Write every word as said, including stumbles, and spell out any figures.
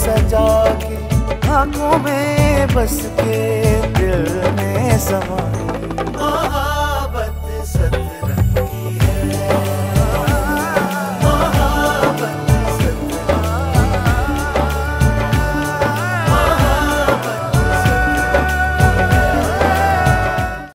सजा के आंखों में बस के दिल में समाई मोहब्बत सतरंगी।